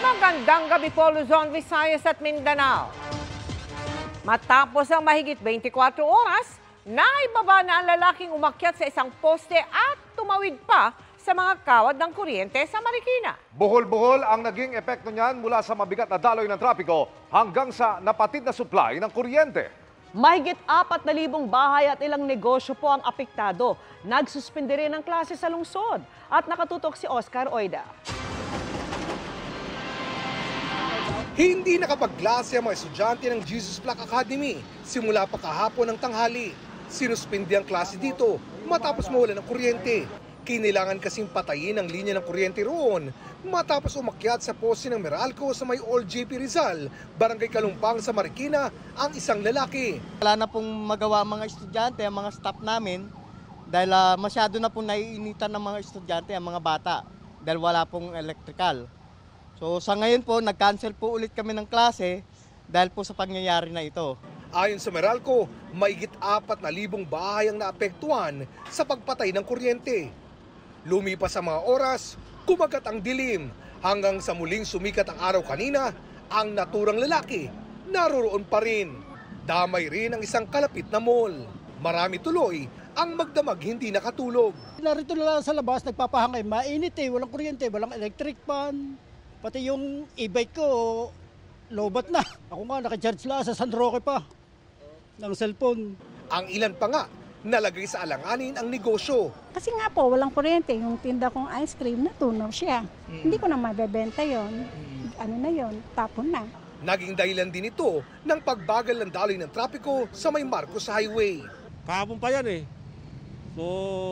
Magandang gabi po, Luzon, Visayas at Mindanao. Matapos ang mahigit 24 oras, naibaba na ang lalaking umakyat sa isang poste at tumawid pa sa mga kawad ng kuryente sa Marikina. Buhol-buhol ang naging epekto niyan mula sa mabigat na daloy ng trapiko hanggang sa napatid na supply ng kuryente. Mahigit 4,000 bahay at ilang negosyo po ang apektado. Nagsuspende rin ang klase sa lungsod. At nakatutok si Oscar Oida. Hindi nakapagklase ang mga estudyante ng Jesus Black Academy simula pa kahapon ng tanghali. Sinuspindi ang klase dito matapos mawala ng kuryente. Kinailangan kasing patayin ang linya ng kuryente roon matapos umakyat sa poste ng Meralco sa may Old JP Rizal, Barangay Kalumpang sa Marikina, ang isang lalaki. Wala na pong magawa ang mga estudyante, ang mga staff namin dahil masyado na pong naiinitan ng mga estudyante, ang mga bata dahil wala pong electrical. So sa ngayon po, nag-cancel po ulit kami ng klase dahil po sa pangyayari na ito. Ayon sa Meralco, mahigit 4,000 bahay ang naapektuhan sa pagpatay ng kuryente. Lumipas ang mga oras, kumagat ang dilim hanggang sa muling sumikat ang araw kanina, ang naturang lalaki naroroon pa rin. Damay rin ang isang kalapit na mall. Marami tuloy ang magdamag hindi nakatulog. Narito na lang sa labas, nagpapahangay, mainit walang kuryente, walang electric fan. Pati yung e-bike ko, lobat na. Ako nga, naka-charge lang sa San Roque pa ng cellphone. Ang ilan pa nga, nalagay sa alanganin ang negosyo. Kasi nga po, walang kuryente. Yung tinda kong ice cream, natunaw siya. Hindi ko na mabebenta yon. Ano na yon, tapon na. Naging dahilan din ito ng pagbagal ng daloy ng trapiko sa may Marcos Highway. Kahapon pa yan eh. So,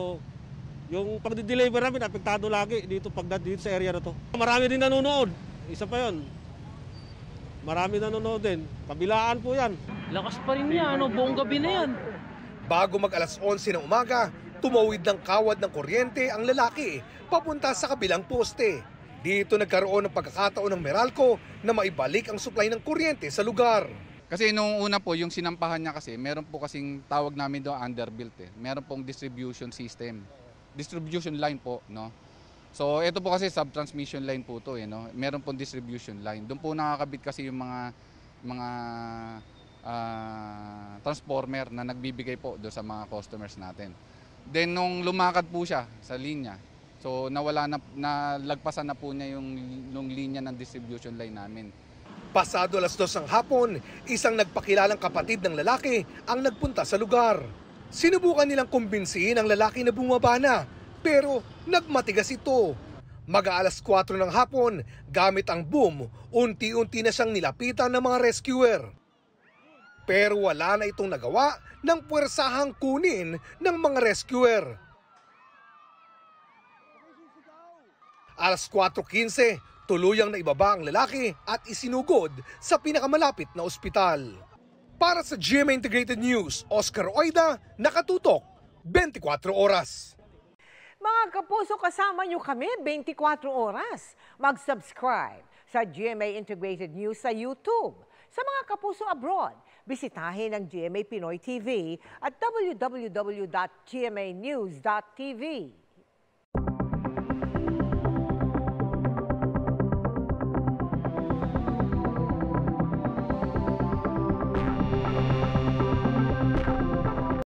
yung pag-deliver namin, apektado lagi dito dito sa area na to. Marami din nanonood. Isa pa yon. Marami nanonood din. Kabilaan po yan. Lakas pa rin yan, buong gabi na yan. Bago mag alas 11 ng umaga, tumawid ng kawad ng kuryente ang lalaki papunta sa kabilang poste. Dito nagkaroon ng pagkakataon ng Meralco na maibalik ang supply ng kuryente sa lugar. Kasi nung una po, yung sinampahan niya kasi, meron po kasing tawag namin doon underbuilt Meron pong distribution system. Distribution line po, no? So ito po kasi sub-transmission line po to, no? Meron pong distribution line. Doon po nakakabit kasi yung mga transformer na nagbibigay po doon sa mga customers natin. Then nung lumakad po siya sa linya, so nalagpasan na po niya yung linya ng distribution line namin. Pasado alas 2 ng hapon, isang nagpakilalang kapatid ng lalaki ang nagpunta sa lugar. Sinubukan nilang kumbinsihin ang lalaki na bumaba na, pero nagmatigas ito. Mag-aalas 4 ng hapon, gamit ang boom, unti-unti na siyang nilapitan ng mga rescuer. Pero wala na itong nagawa ng puwersahang kunin ng mga rescuer. Alas 4:15, tuluyang naibaba ang lalaki at isinugod sa pinakamalapit na ospital. Para sa GMA Integrated News, Oscar Oida, nakatutok 24 oras. Mga kapuso, kasama nyo kami 24 oras. Mag-subscribe sa GMA Integrated News sa YouTube. Sa mga kapuso abroad, bisitahin ang GMA Pinoy TV at www.gmanews.tv.